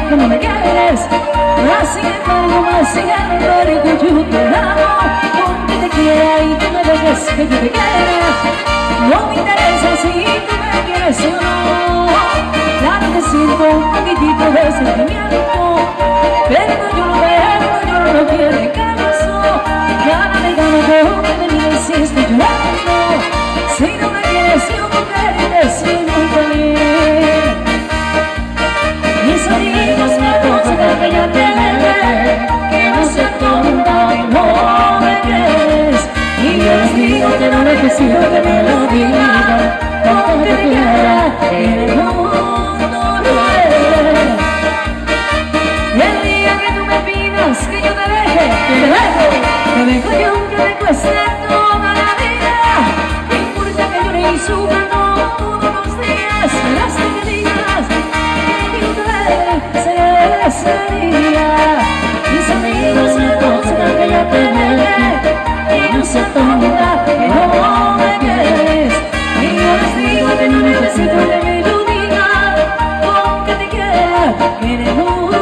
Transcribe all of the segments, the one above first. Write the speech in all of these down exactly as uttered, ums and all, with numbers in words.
que no me quieres. Mas sin embargo, más sin embargo, yo te amo. Aunque te quiera y tú me dejes que yo te quiera, no me interesa si tú me quieres o no. Claro que siento un poquitito de sentimiento, pero yo no veo, yo no quiero caso. Gana de gana con que me digas si estoy llorando. Si no me quieres, yo no querré decir nunca bien. Mis amigos me aconsejan que ya te deje, que no seas tonta y no me quieres. Y yo les digo que no necesito que me lo digan, porque te quiera en el mundo real. Y el día que tú me pidas que yo te deje, que te dejo, te dejo yo aunque me cueste toda la vida. No importa que llore y sufra todos los días, verás que me digas que yo te deje, será ese día. Mis amigos me aconsejan que ya te deje, que no seas tonta, que no me quieres. Y yo les digo que no necesito que me lo digan, aunque te quiera en el mundo.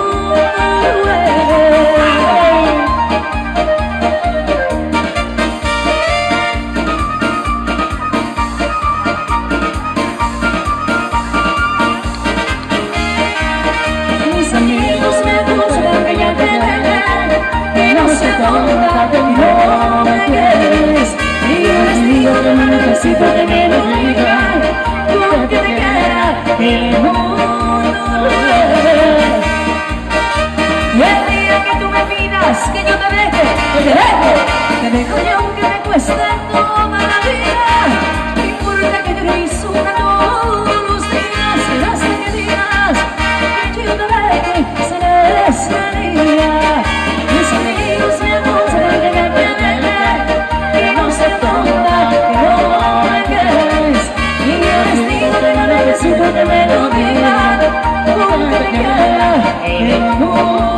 Mis amigos me aconsejan que ya te deje, que no seas tonta, que no me quieres. Y yo les digo que no necesito que me lo digan, porque te quiera en el mundo real. Y el día que tú me pidas que yo te deje, que te dejo, te dejo yo aunque me cueste toda la vida. No importa que llore y sufra todos los días, serás que digas que yo te deje, será ese día. Mis amigos me aconsejan que ya te deje, que no seas tonta, que no me quieres. Y yo les digo que no necesito que me lo digan, porque te quiera en el mundo.